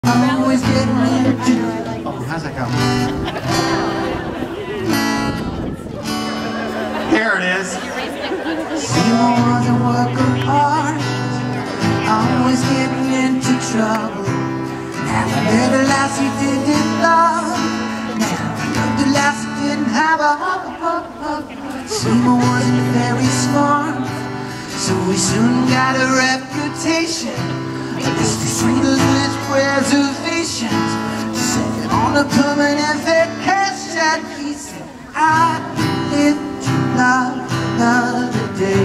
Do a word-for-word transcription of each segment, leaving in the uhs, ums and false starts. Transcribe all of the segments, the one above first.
I'm always getting into. Oh, how's that go? Here it is. Seymour was a work of art, always getting into trouble. Never met a lass he didn't love, never loved a lass he didn't have a hug, hug, hug. Seymour wasn't very smart, so he soon got a reputation. Just as sweet as his reservations, set on a permanent vacation. He said, I live to love another day.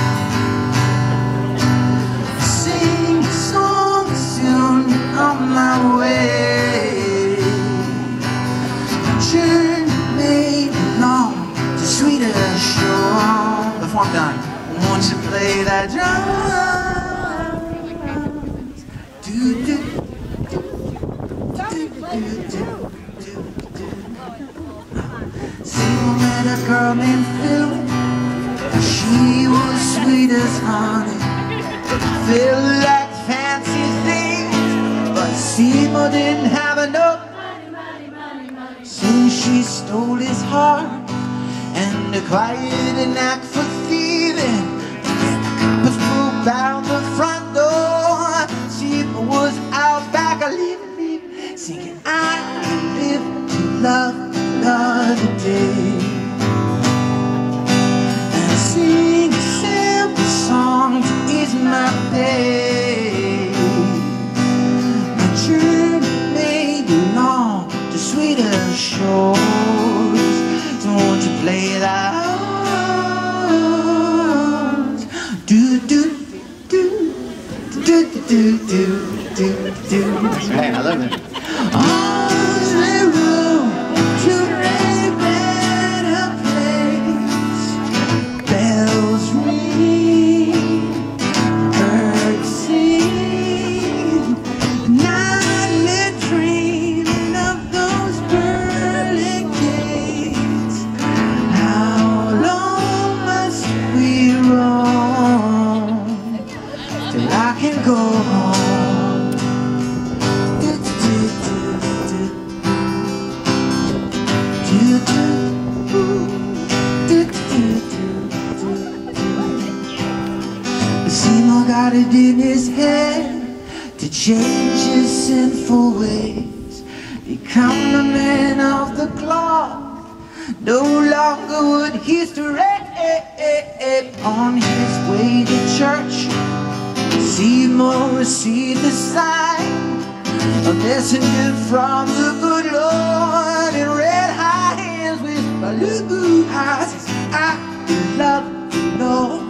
Sing a song soon on my way. The journey may be long to sweeter shore. Before I'm done, won't you play that drum? Seymour met a girl named Phil. She was sweet as honey. Phil liked fancy things, but Seymour didn't have enough. So she stole his heart and acquired a knack for thieving. When the coppers broke down the front door, Seymour was out back a leaving, leaving, singing, I live to love another day. And sing a simple song to ease my pain. My journey may be long to sweeter shores. So won't you play that? Do do do do do do do do do. Hey, I love it. On the road to a better place, bells ring, birds sing, nightly dreaming of those pearly gates. How long must we roam till I can go home? Seymour got it in his head to change his sinful ways, become the man of the cloth. No longer would he stray on his way to church. Seymour received a sign, a messenger from the good Lord in red high hands with blue eyes. I love you, Lord.